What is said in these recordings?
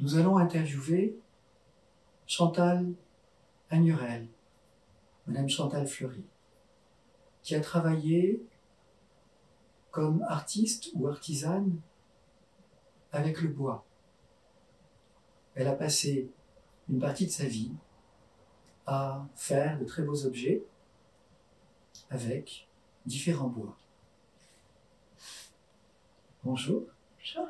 nous allons interviewer Chantal Agnerel, Madame Chantal Fleury, qui a travaillé comme artiste ou artisane avec le bois. Elle a passé une partie de sa vie à faire de très beaux objets avec différents bois. Bonjour. Bonjour.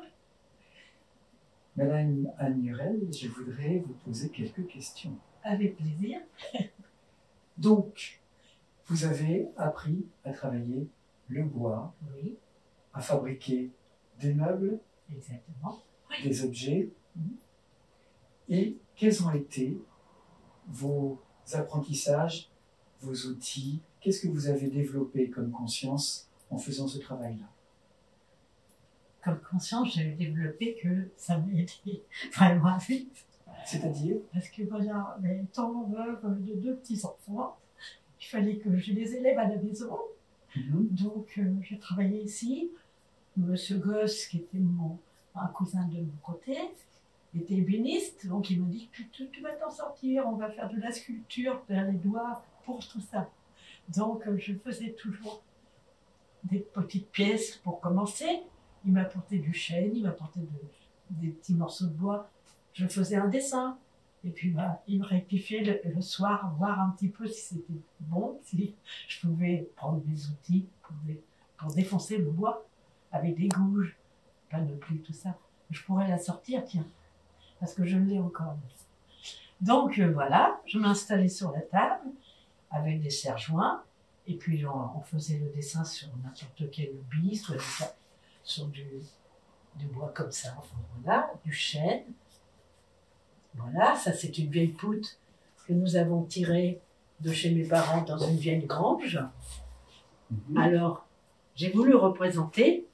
Madame Agnerel, je voudrais vous poser quelques questions. Avec plaisir. Donc, vous avez appris à travailler le bois, Oui, à fabriquer des meubles, exactement. des objets. Mhm. Et quels ont été vos apprentissages, vos outils? Qu'est-ce que vous avez développé comme conscience en faisant ce travail-là? Comme conscience, j'ai développé que ça m'a aidé vraiment vite. C'est-à-dire? Parce que voilà, étant veuve de 2 petits-enfants, il fallait que je les élève à la maison. Donc, j'ai travaillé ici. Monsieur Gosse, qui était un cousin de mon côté, était ébéniste. Donc, il m'a dit, tu vas t'en sortir, on va faire de la sculpture, faire les doigts pour tout ça. Donc, je faisais toujours des petites pièces pour commencer. Il m'apportait du chêne, il m'apportait des petits morceaux de bois. Je faisais un dessin. Et puis, il me rectifiait le soir, voir un petit peu si c'était bon, si je pouvais prendre des outils pour défoncer le bois avec des gouges, pas de pluie, tout ça. Je pourrais la sortir, tiens, parce que je l'ai encore. Donc, voilà, je m'installais sur la table avec des serre-joints. Et puis, on faisait le dessin sur n'importe quel bis, soit sur du bois comme ça, enfin voilà, du chêne. Voilà, ça c'est une vieille poutre que nous avons tirée de chez mes parents dans une vieille grange. Alors, j'ai voulu représenter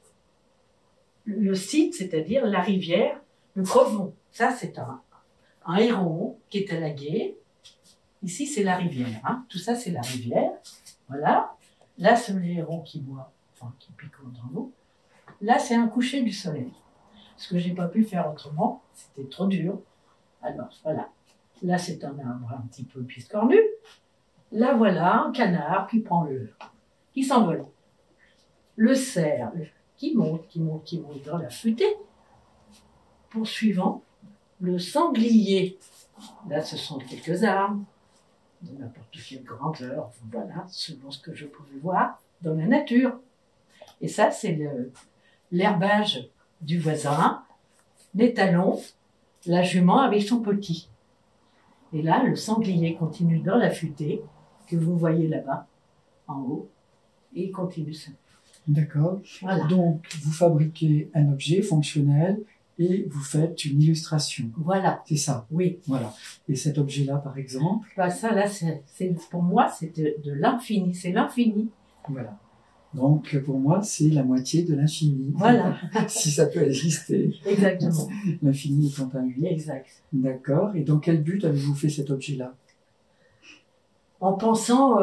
le site, c'est-à-dire la rivière, le Crevon. Ça, c'est un héron qui est à la guet. Ici, c'est la rivière. Hein. Tout ça, c'est la rivière. Voilà. Là, c'est le héron qui boit, enfin, qui picote dans l'eau. Là, c'est un coucher du soleil. Ce que j'ai pas pu faire autrement, c'était trop dur. Alors, voilà. Là, c'est un arbre un petit peu piscornu. Là, voilà un canard qui s'envole. Le cerf qui monte dans la futaie. Poursuivant, le sanglier. Là, ce sont quelques arbres de n'importe quelle grandeur. Voilà, selon ce que je pouvais voir dans la nature. Et ça, c'est l'herbage du voisin, les talons, la jument avec son petit. Et là, le sanglier continue dans la futaie que vous voyez là-bas, en haut, et il continue ça. D'accord. Voilà. Donc, vous fabriquez un objet fonctionnel et vous faites une illustration. Voilà. C'est ça? Oui. Voilà. Et cet objet-là, par exemple? Ça, là, pour moi, c'est de l'infini. C'est l'infini. Voilà. Donc, pour moi, c'est la moitié de l'infini. Voilà. Si ça peut exister. Exactement. L'infini étant un 8. Exact. D'accord. Et dans quel but avez-vous fait cet objet-là? En pensant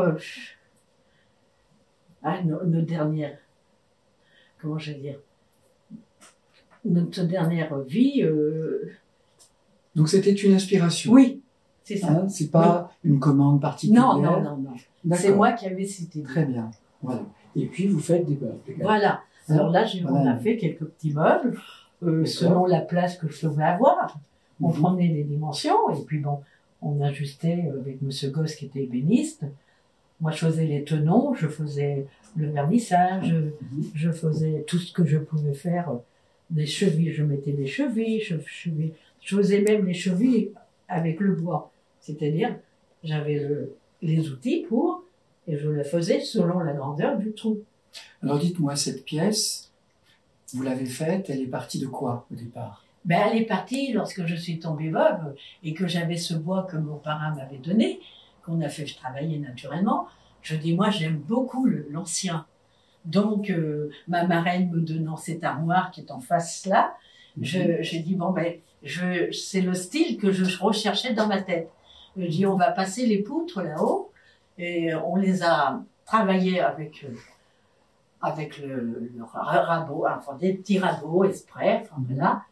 à nos dernières... Comment je vais dire? Notre dernière vie... Donc, c'était une inspiration? Oui, c'est ça. Hein, c'est pas une commande particulière? Non. C'est moi qui avais cité. Très bien. Voilà. Et puis, vous faites des meubles. Voilà. Alors là, on a fait quelques petits meubles, selon la place que je devais avoir. On prenait des dimensions, et puis bon, on ajustait avec Monsieur Gosse qui était ébéniste. Moi, je faisais les tenons, je faisais le vernissage, je faisais tout ce que je pouvais faire. Des chevilles, je mettais des chevilles, je faisais même les chevilles avec le bois. C'est-à-dire, j'avais les outils et je le faisais selon la grandeur du trou. Alors dites-moi, cette pièce, vous l'avez faite, elle est partie de quoi au départ? Elle est partie lorsque je suis tombée veuve et que j'avais ce bois que mon parrain m'avait donné, qu'on a fait travailler naturellement. Je dis, moi j'aime beaucoup l'ancien. Donc, ma marraine me donnant cette armoire qui est en face là, j'ai dit, c'est le style que je recherchais dans ma tête. Je dis, on va passer les poutres là-haut, et on les a travaillées avec le rabot, enfin des petits rabots exprès, enfin voilà.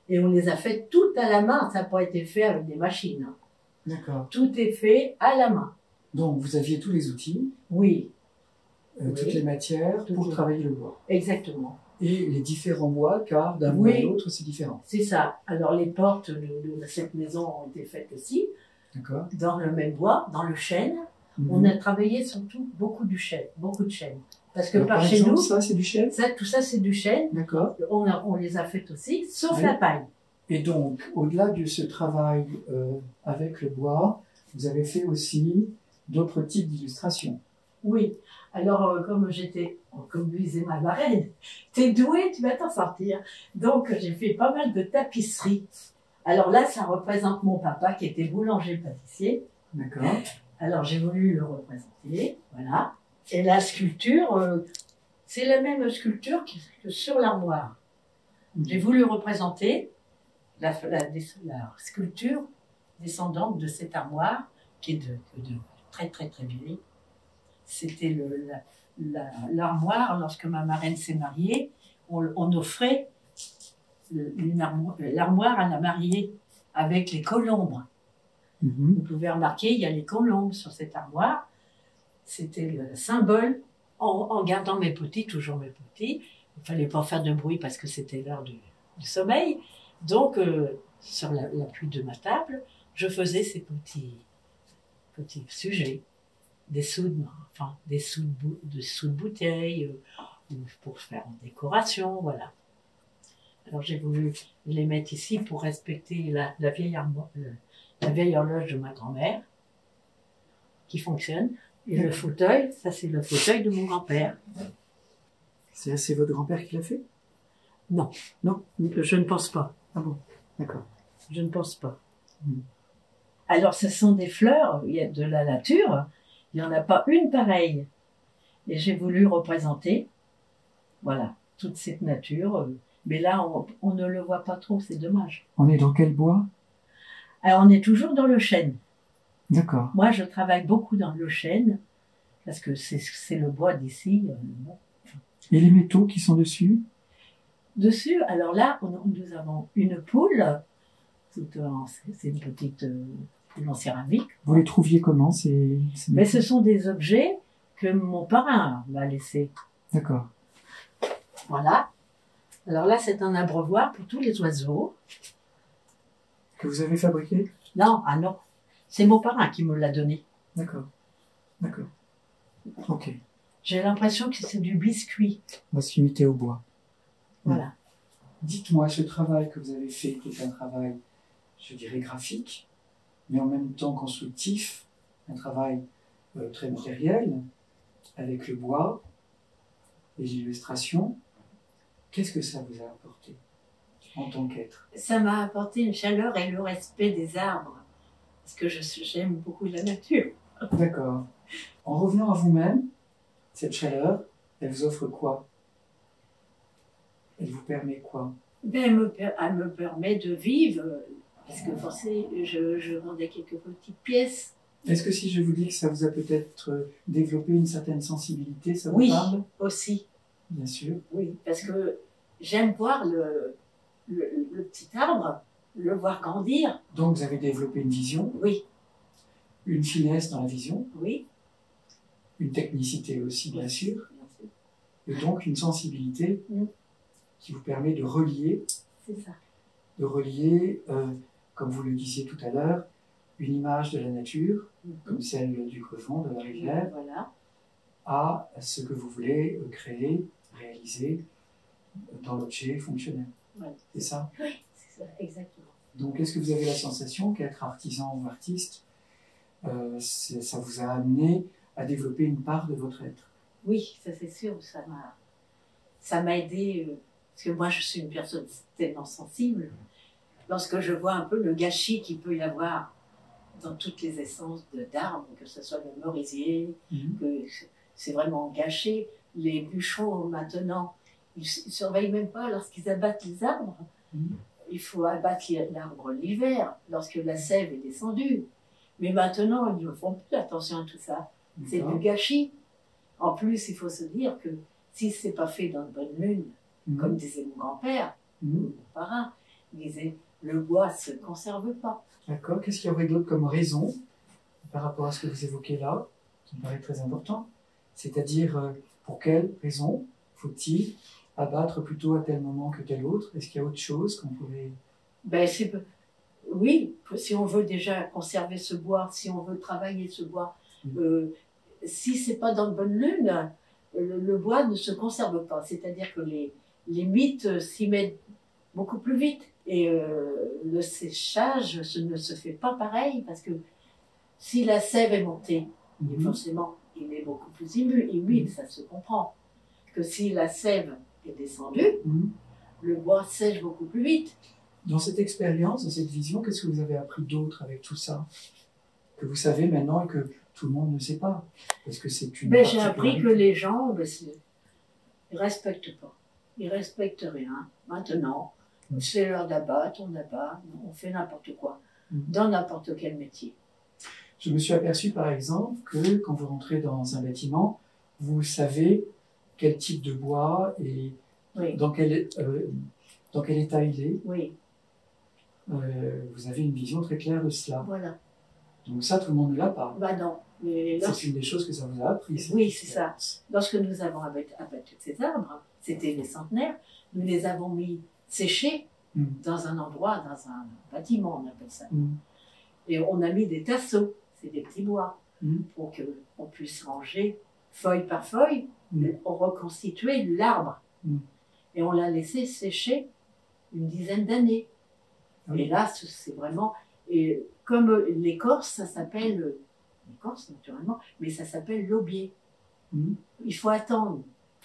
Et on les a fait toutes à la main. Ça n'a pas été fait avec des machines. Hein. D'accord. Tout est fait à la main. Donc, vous aviez tous les outils, Oui, toutes les matières pour les- travailler le bois. exactement. Et les différents bois, car d'un bois à l'autre, c'est différent. C'est ça. Alors les portes de cette maison ont été faites aussi D'accord. dans le même bois, dans le chêne. On a travaillé surtout beaucoup de chêne. Parce que Alors, par par chez exemple, nous, ça, c'est du chêne. tout ça c'est du chêne. D'accord. On les a faites aussi, sauf Oui. la paille. Et donc, au-delà de ce travail avec le bois, vous avez fait aussi d'autres types d'illustrations. Oui. Alors, comme disait ma marraine, t'es doué, tu vas t'en sortir. Donc, j'ai fait pas mal de tapisseries. Alors là, ça représente mon papa qui était boulanger-pâtissier. D'accord. Alors, j'ai voulu le représenter, voilà. Et la sculpture, c'est la même sculpture que sur l'armoire. J'ai voulu représenter la sculpture descendante de cette armoire, qui est de très, très, très vieille. C'était l'armoire, lorsque ma marraine s'est mariée, on offrait l'armoire à la mariée avec les colombes. Vous pouvez remarquer, il y a les colombes sur cette armoire. C'était le symbole, en gardant mes petits, toujours mes petits. Il ne fallait pas faire de bruit parce que c'était l'heure du sommeil. Donc, sur l'appui de ma table, je faisais ces petits sujets. Des sous de bouteilles, pour faire en décoration, voilà. Alors j'ai voulu les mettre ici pour respecter la vieille horloge de ma grand-mère, qui fonctionne. Et le fauteuil, ça c'est le fauteuil de mon grand-père. C'est votre grand-père qui l'a fait? Non. Non? Je ne pense pas. Ah bon? D'accord. Je ne pense pas. Alors ce sont des fleurs, il y a de la nature. Il n'y en a pas une pareille. Et j'ai voulu représenter, voilà, toute cette nature. Mais là, on ne le voit pas trop, c'est dommage. On est dans quel bois? Alors, on est toujours dans le chêne. D'accord. Moi, je travaille beaucoup dans le chêne, parce que c'est le bois d'ici. Et les métaux qui sont dessus? Dessus, alors là, nous avons une poule. C'est une petite poule en céramique. Vous les trouviez comment, ces Mais ce sont des objets que mon parrain m'a laissés. D'accord. Voilà. Alors là, c'est un abreuvoir pour tous les oiseaux. Que vous avez fabriqué? Non, ah non. C'est mon parrain qui me l'a donné. D'accord. D'accord. Ok. J'ai l'impression que c'est du biscuit. On va s'imiter au bois. Voilà. Dites-moi, ce travail que vous avez fait, qui est un travail, je dirais, graphique, mais en même temps constructif, un travail très matériel, avec le bois et l'illustration, qu'est-ce que ça vous a apporté en tant qu'être? Ça m'a apporté une chaleur et le respect des arbres, parce que j'aime beaucoup la nature. D'accord. En revenant à vous-même, cette chaleur, elle vous offre quoi? Elle vous permet quoi? Ben, elle me permet de vivre, parce que forcément, je vendais quelques petites pièces. Est-ce que si je vous dis que ça vous a peut-être développé une certaine sensibilité, ça vous Oui, parle? aussi. Bien sûr. Oui, parce que j'aime voir le petit arbre, le voir grandir. Donc vous avez développé une vision, Oui, une finesse dans la vision, oui. une technicité aussi, bien sûr, Bien sûr. et donc une sensibilité qui vous permet de relier, C'est ça. comme vous le disiez tout à l'heure, une image de la nature, comme celle du crevant, de la rivière, Voilà. à ce que vous voulez créer, réaliser dans l'objet fonctionnel. Voilà. C'est ça? Oui, c'est ça, exactement. Donc, est-ce que vous avez la sensation qu'être artisan ou artiste, ça vous a amené à développer une part de votre être? Oui, ça c'est sûr, ça m'a aidé, parce que moi je suis une personne tellement sensible. Lorsque je vois un peu le gâchis qu'il peut y avoir dans toutes les essences d'arbres, que ce soit le merisier, que c'est vraiment gâché. Les bûcherons maintenant, ils ne surveillent même pas lorsqu'ils abattent les arbres. Il faut abattre l'arbre l'hiver, lorsque la sève est descendue. Mais maintenant, ils ne font plus attention à tout ça. C'est du gâchis. En plus, il faut se dire que si ce n'est pas fait dans de bonne lune, comme disait mon grand-père, mon parrain, Il disait, le bois ne se conserve pas. D'accord. Qu'est-ce qu'il y aurait d'autre comme raison par rapport à ce que vous évoquez là, qui me paraît très important? C'est-à-dire, pour quelle raison faut-il abattre plutôt à tel moment que tel autre? Est-ce qu'il y a autre chose qu'on pourrait... Ben, oui, si on veut déjà conserver ce bois, si on veut travailler ce bois, si c'est pas dans de bonne lune, le bois ne se conserve pas. C'est-à-dire que les mythes s'y mettent beaucoup plus vite. Et le séchage ne se fait pas pareil, parce que si la sève est montée, forcément, il est beaucoup plus humide, ça se comprend. Que si la sève est descendue, le bois sèche beaucoup plus vite. Dans cette expérience, dans cette vision, qu'est-ce que vous avez appris d'autre avec tout ça? Que vous savez maintenant et que tout le monde ne sait pas? Parce que c'est une J'ai appris que les gens, ils ne respectent pas. Ils ne respectent rien. Maintenant, c'est l'heure d'abattre, on abat, on fait n'importe quoi, dans n'importe quel métier. Je me suis aperçu par exemple que quand vous rentrez dans un bâtiment, vous savez quel type de bois et dans quel état il est. Oui. Vous avez une vision très claire de cela. Voilà. Donc ça, tout le monde ne l'a pas. Bah non. C'est une des choses que ça vous a appris. Oui, c'est ça. Lorsque nous avons abattu ces arbres, c'était les centenaires, nous les avons mis séchés dans un endroit, dans un bâtiment, on appelle ça. Et on a mis des tasseaux, c'est des petits bois, pour qu'on puisse ranger feuille par feuille, on reconstituait l'arbre. Et on l'a laissé sécher une dizaine d'années. Et là, c'est vraiment... Et comme l'écorce, ça s'appelle... L'écorce, naturellement, mais ça s'appelle l'aubier. Il faut attendre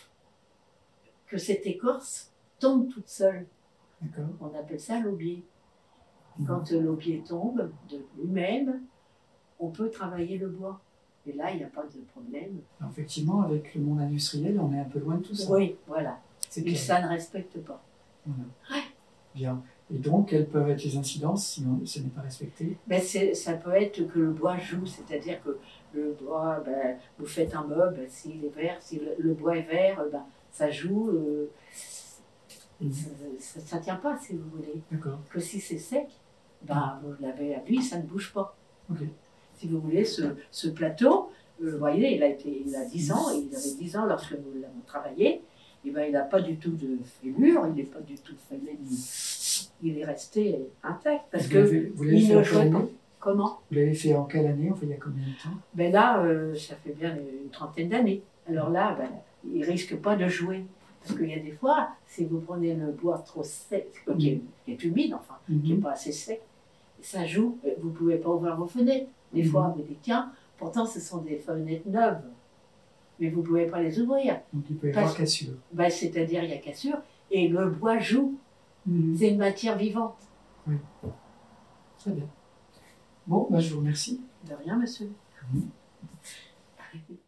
que cette écorce tombe toute seule. On appelle ça l'aubier. Quand l'aubier tombe de lui-même, on peut travailler le bois. Et là, il n'y a pas de problème. Alors, effectivement, avec le monde industriel, on est un peu loin de tout ça. Oui, voilà. Et ça ne respecte pas. Voilà. Ouais. Bien. Et donc, quelles peuvent être les incidences si ce n'est pas respecté? Ça peut être que le bois joue, c'est-à-dire que le bois, vous faites un meuble, s'il est vert, si le bois est vert, ça joue, ça ne tient pas, si vous voulez. D'accord. Que si c'est sec, vous l'avez à lui, ça ne bouge pas. Okay. Si vous voulez, ce plateau, vous voyez, il a 10 ans, il avait 10 ans lorsque nous l'avons travaillé, et il n'a pas du tout de fêlure, il n'est pas du tout fêlé, il est resté intact, parce que il ne jouait pas. Comment? Vous l'avez fait en quelle année? Enfin, il y a combien de temps? Là, ça fait bien une trentaine d'années. Alors là, il ne risque pas de jouer. Parce qu'il y a des fois, si vous prenez le bois trop sec, qui est humide, enfin, qui n'est pas assez sec, ça joue, vous ne pouvez pas ouvrir vos fenêtres. Des fois, vous dites, tiens, pourtant ce sont des fenêtres neuves, mais vous ne pouvez pas les ouvrir. Donc il peut y avoir cassure. C'est-à-dire, il y a cassure, et le bois joue. C'est une matière vivante. Oui. Très bien. Bon, je vous remercie. De rien, monsieur.